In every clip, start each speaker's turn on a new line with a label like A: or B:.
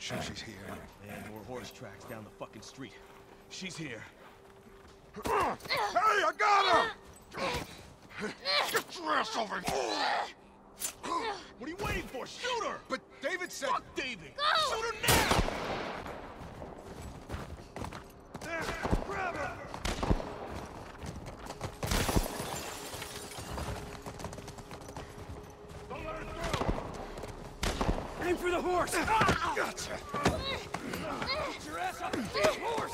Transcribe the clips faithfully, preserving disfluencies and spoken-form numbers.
A: sure she's here.
B: And more horse tracks down the fucking street. She's here.
A: Hey, I got her! Get your ass over here!
B: What are you waiting for? Shoot her!
A: But David said...
B: Fuck David!
C: Go!
B: Shoot her now! There! Grab her! Don't let her through! Aim for the horse! Ah!
A: Gotcha!
B: Get your ass off the damn horse!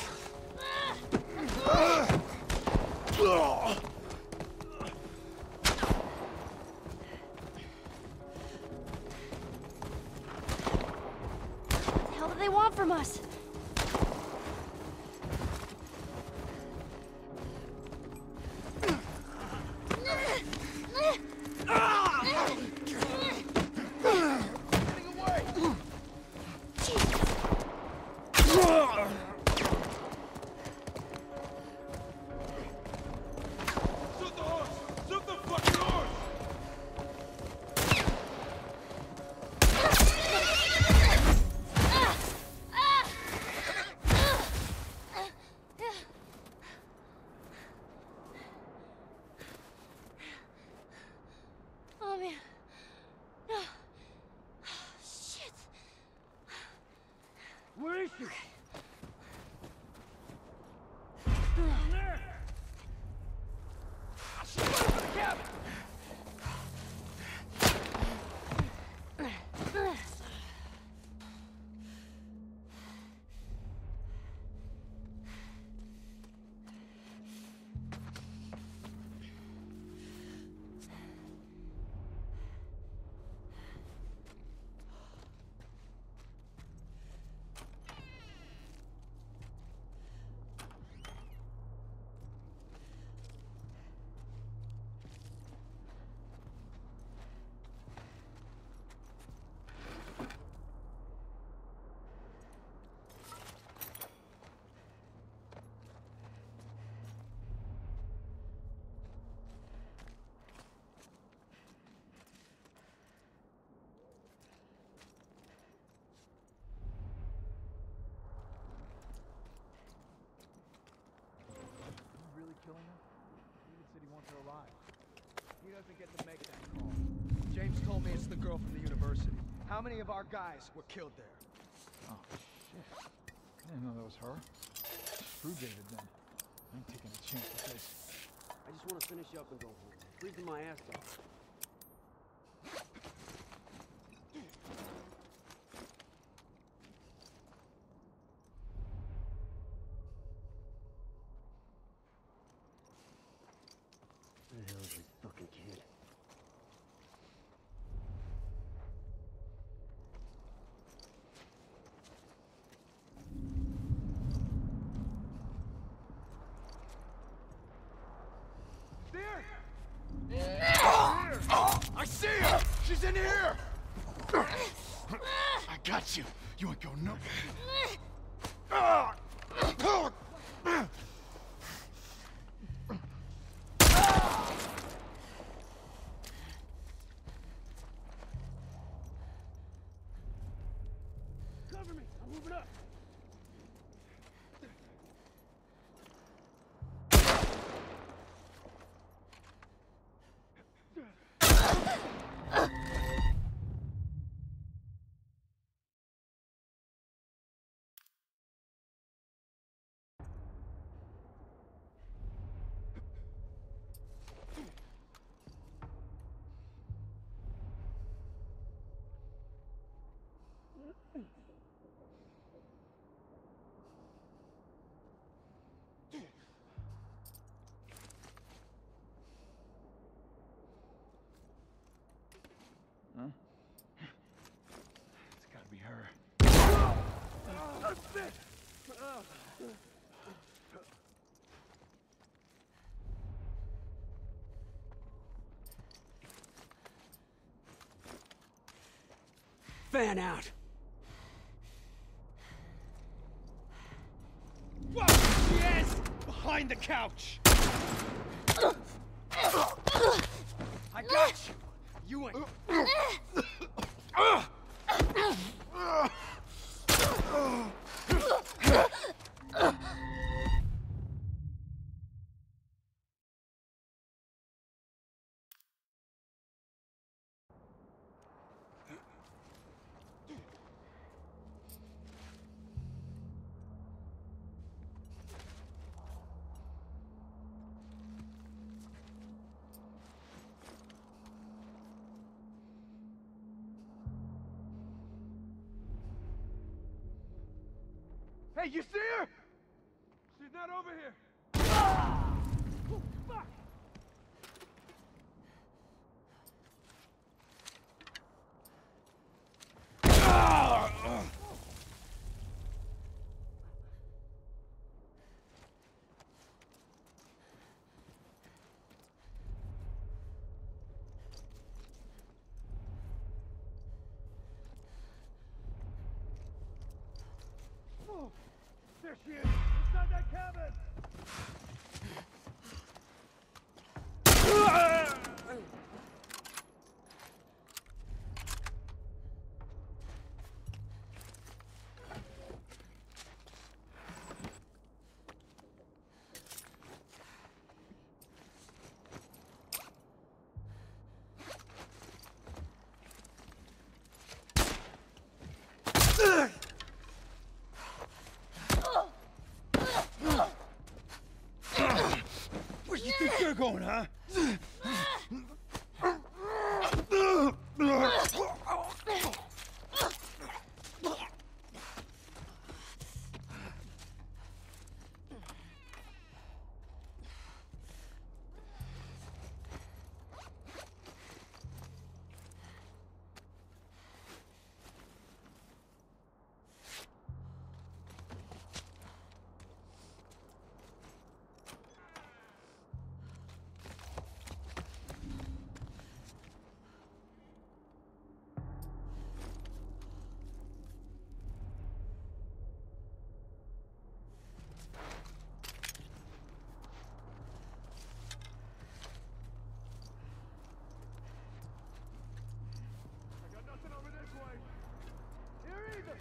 C: What the hell do they want from us? Oh man. No. Shit.
B: Where is she?
C: Down
B: there! She's going for the cabin!
D: Killing her? David said he wants her alive. He doesn't get to make that call. James told me it's the girl from the university. How many of our guys were killed there?
E: Oh, shit. I didn't know that was her. Screw David then. I ain't taking a chance with this.
F: I just want to finish up and go home. Freezing my ass off. Where the hell is this fucking kid?
B: There! I see her! She's in here!
A: I got you. You ain't going nowhere.
B: Cover me! I'm moving up!
E: Huh? It's gotta be her.
B: That's it!
F: Fan out!
B: Whoa! She is! Behind the couch!
F: I got you! You ain't...
D: Hey, you see her? She's not over here. Oh, fuck! Oh, there she is! Inside that cabin!
B: Where you think you're going, huh?
D: I got nothing over this way. Here either.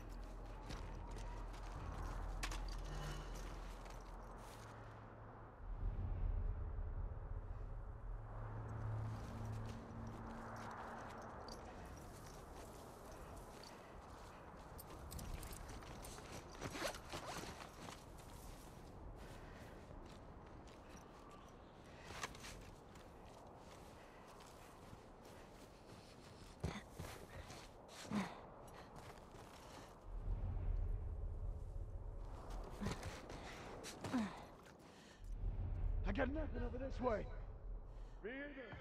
D: I got nothing over this way. Me either.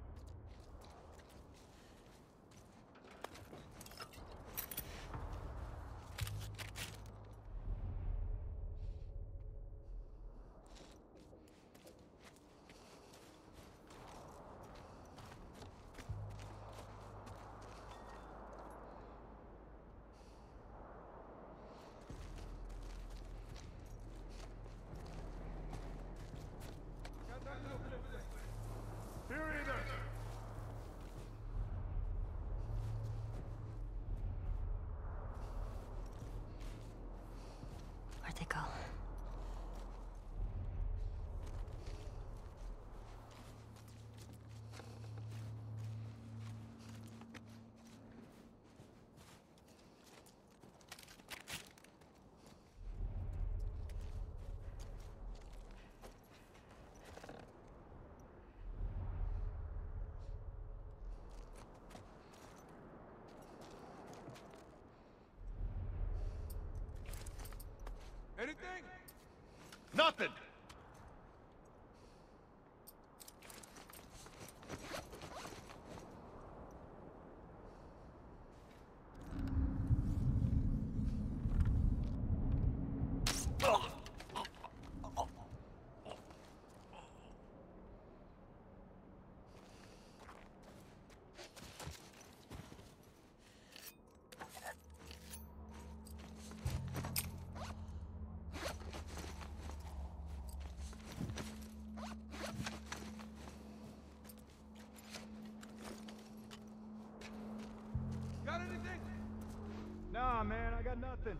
D: Got nothing over this way. Here either.
C: Where'd they go?
D: Anything?
A: Nothing!
D: Got anything? Nah, man, I got nothing.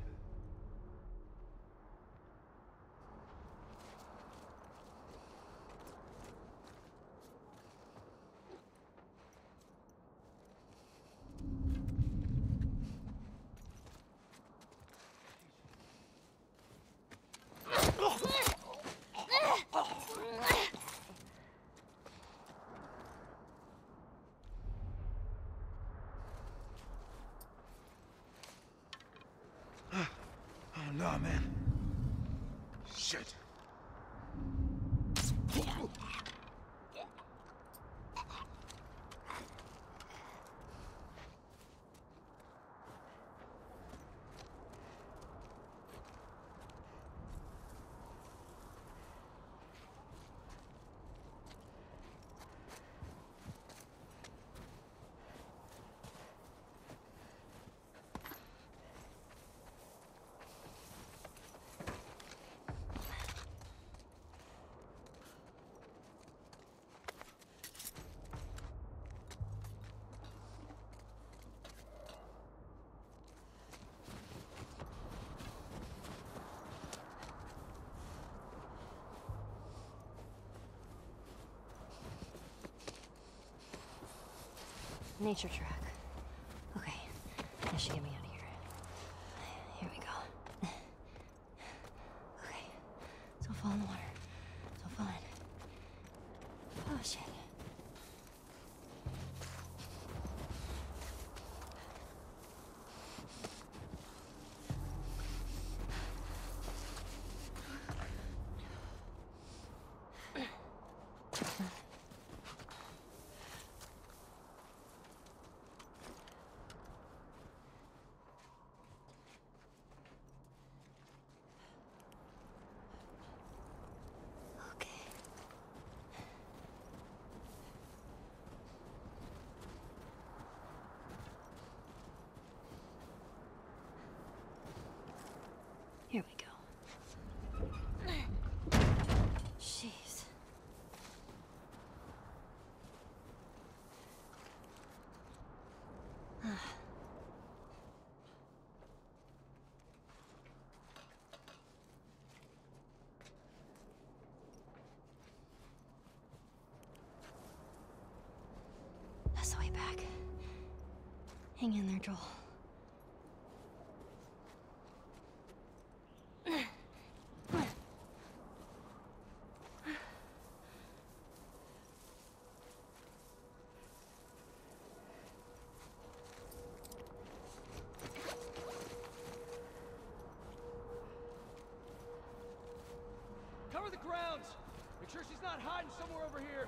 A: Nah, man. Shit.
C: Nature track. Okay, that should get me out of here. Here we go. Okay, don't fall in the water. Don't fall in. Oh shit. Here we go. Jeez. That's the way back. Hang in there, Joel.
D: Cover the grounds! Make sure she's not hiding somewhere over here.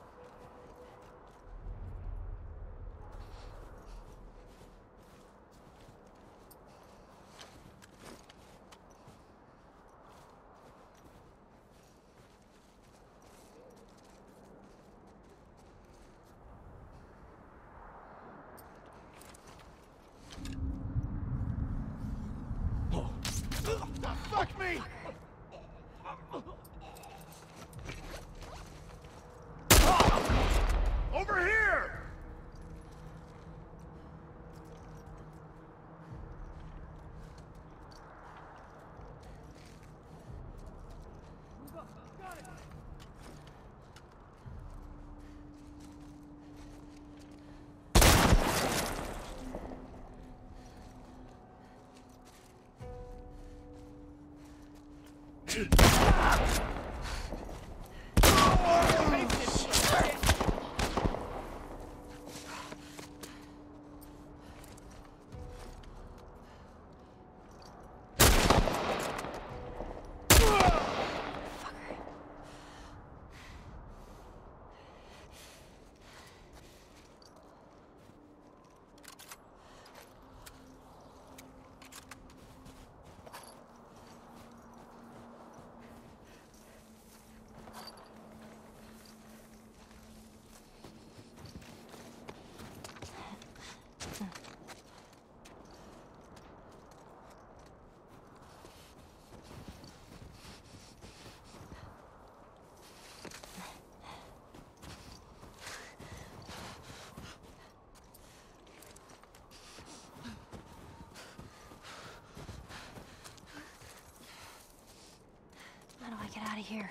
A: Fuck me! Over here!
D: Move up. Got it.
C: How do I get out of here?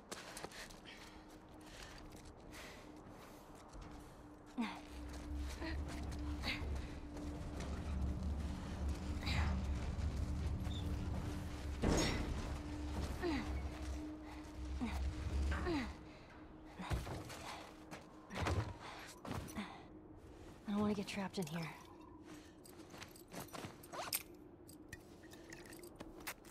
C: I don't want to get trapped in here.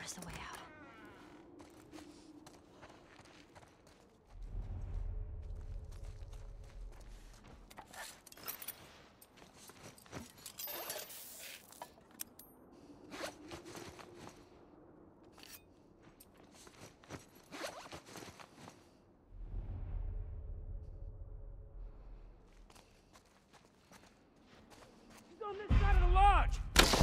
C: Where's the way out?
B: He's on this side of the lodge!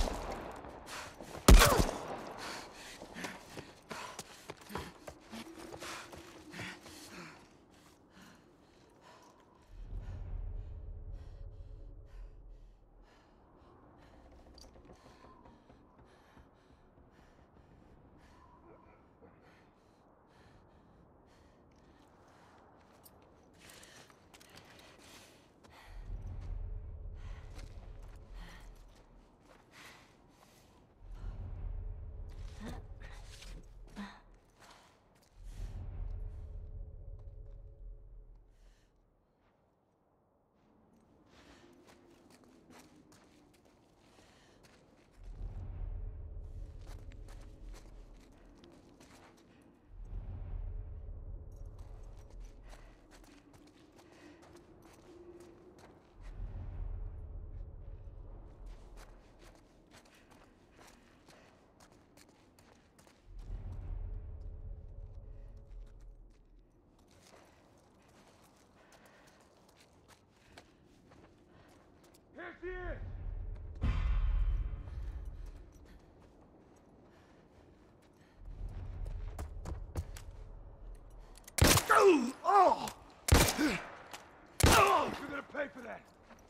B: Here she is!
A: Oh! Oh! You're gonna pay for that!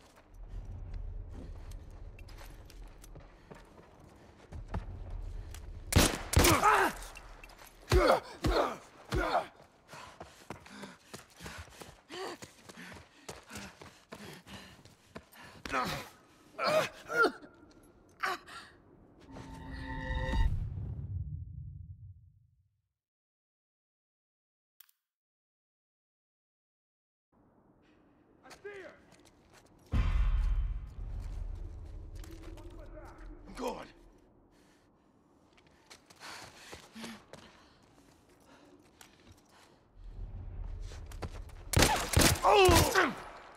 B: I see her!
A: Good. Oh!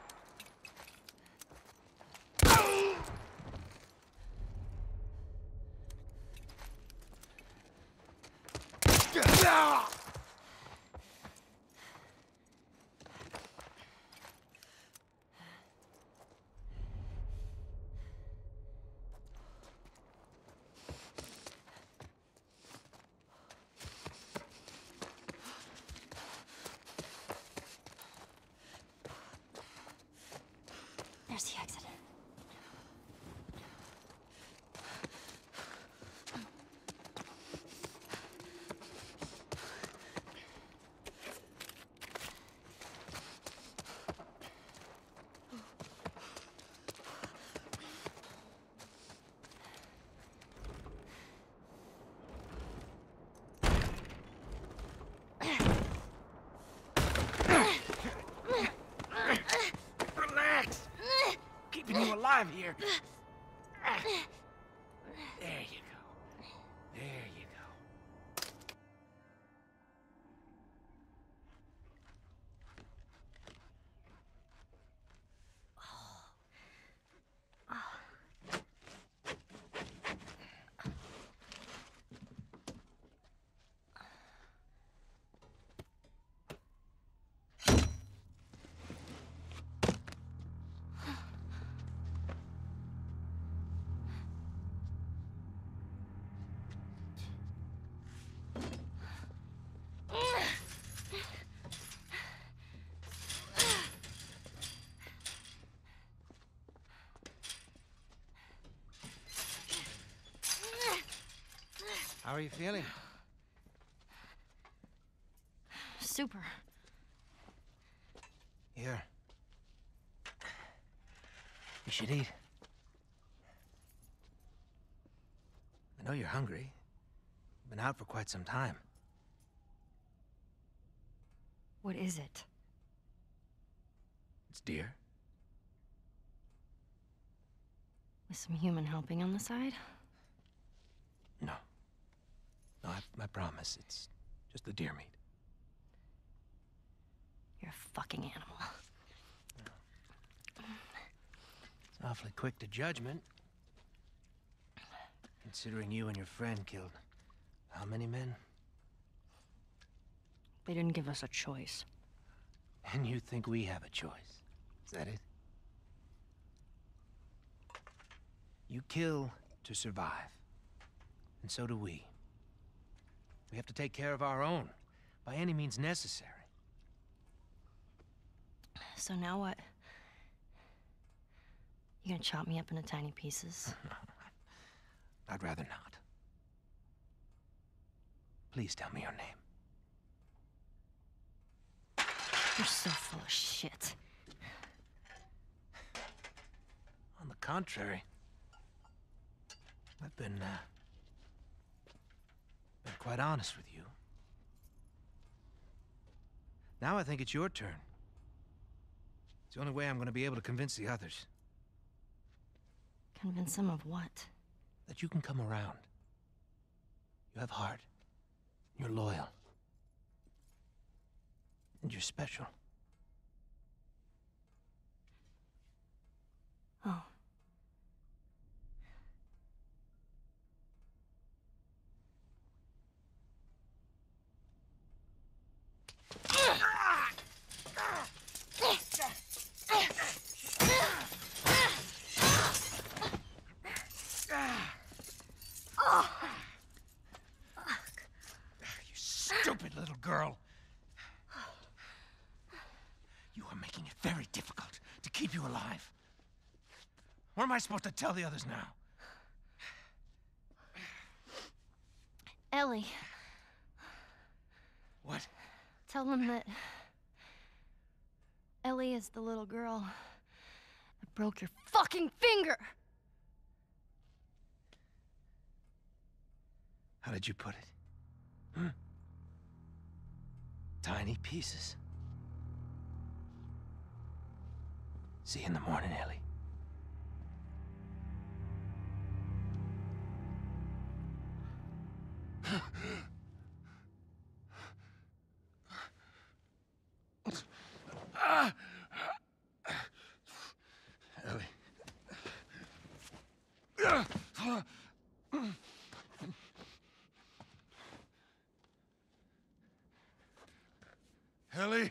C: There's the exit.
B: Relax! Keeping you alive here. There you go. There you go.
D: How are you feeling?
C: Super.
D: Here. You should eat. I know you're hungry. Been out for quite some time.
C: What is it?
D: It's deer.
C: With some human helping on the side?
D: No.
G: No, I, I promise. It's just the deer meat.
C: You're a fucking animal.
G: It's awfully quick to judgment. Considering you and your friend killed how many men?
C: They didn't give us a choice.
G: And you think we have a choice? Is that it? You kill to survive. And so do we. We have to take care of our own, by any means necessary.
C: So now what? You gonna chop me up into tiny pieces?
G: I'd rather not. Please tell me your name.
C: You're so full of shit.
G: On the contrary, I've been, uh, been quite honest with you. Now I think it's your turn. It's the only way I'm going to be able to convince the others.
C: Convince them of what?
G: That you can come around. You have heart. You're loyal. And you're special.
C: Oh.
G: You stupid little girl. You are making it very difficult to keep you alive. What am I supposed to tell the others now?
C: Ellie.
G: What?
C: Tell them that Ellie is the little girl that broke your fucking finger!
G: How did you put it? Hmm? Tiny pieces. See you in the morning, Ellie. Ellie. Ellie.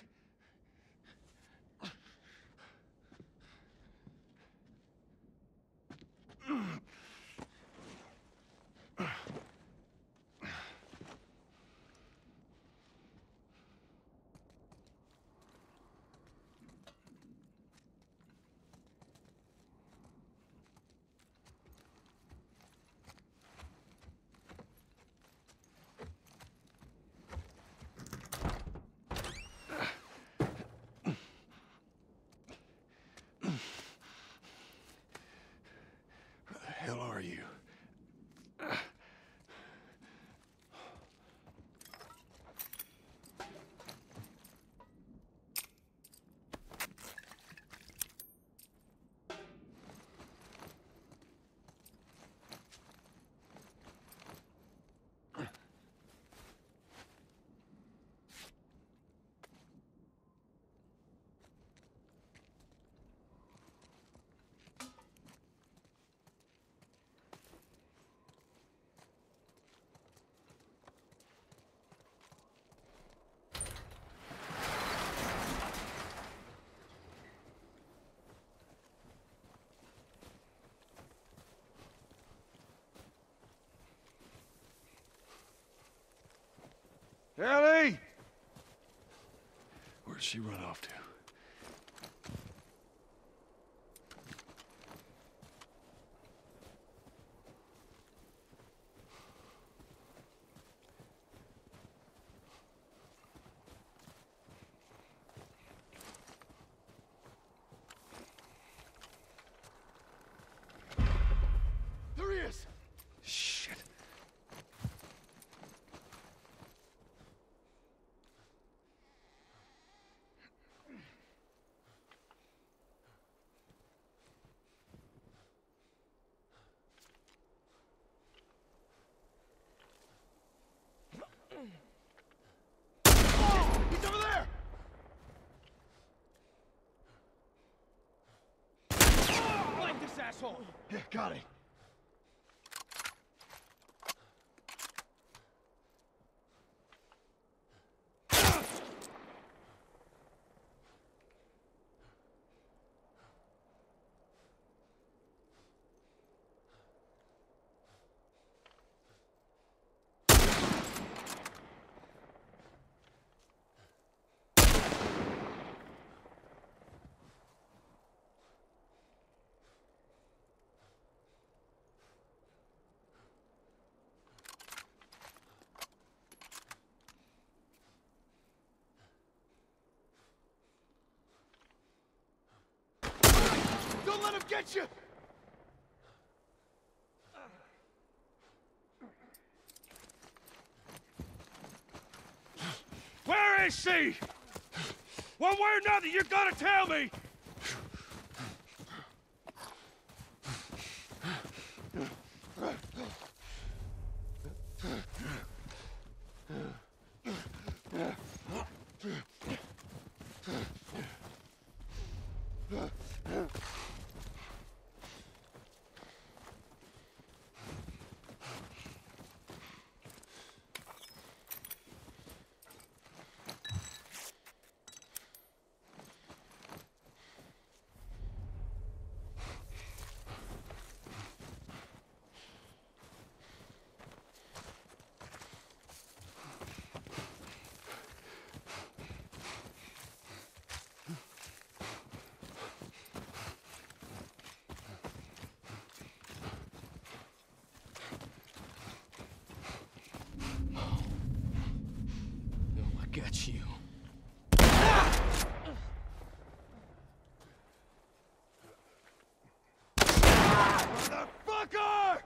G: Where the hell are you? Ellie! Where'd she run off to? There he is! Shit.
A: phone.
D: Yeah, got it.
A: Don't let him get you!
B: Where is she? One way or another, you're gonna tell me!
F: Got you.
A: Motherfucker!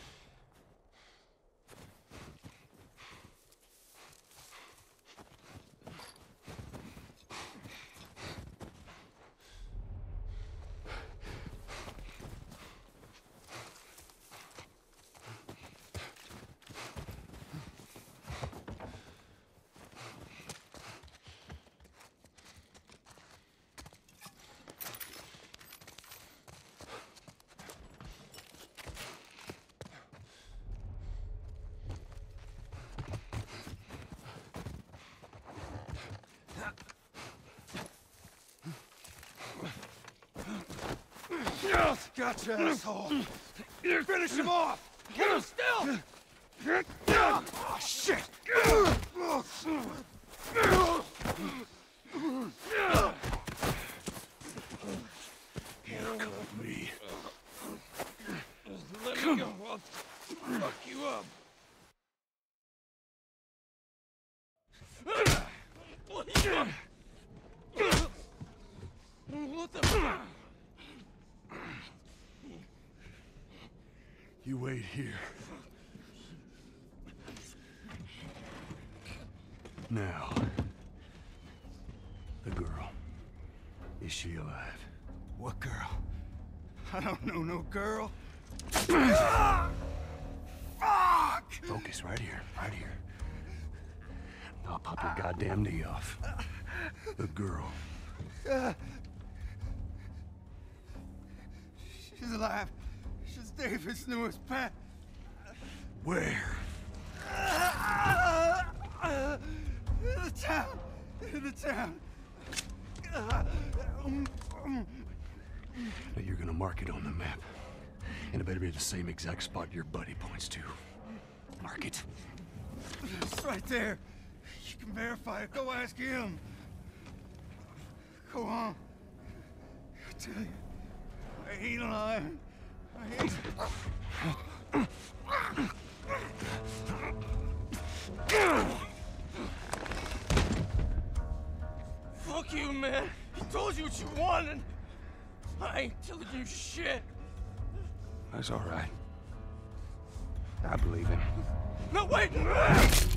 A: Gotcha, asshole! Finish him off! Get him still! Oh, shit!
B: Handcuff me. Let me go, I'll fuck you up. What the fuck?
A: You wait here. Now, the girl. Is she alive?
D: What girl? I don't know no girl.
A: Focus right here, right here. I'll pop your goddamn knee off. The girl.
D: She's alive. She's David's newest pet.
A: Where?
D: In the town. In the town.
A: Now you're gonna mark it on the map. And it better be the same exact spot your buddy points to. Mark it.
D: It's right there. You can verify it. Go ask him. Go on. I tell you, I ain't lying. I ain't.
B: Fuck you, man. He told you what you wanted. I ain't telling you shit.
A: That's all right. I believe him.
B: No, wait!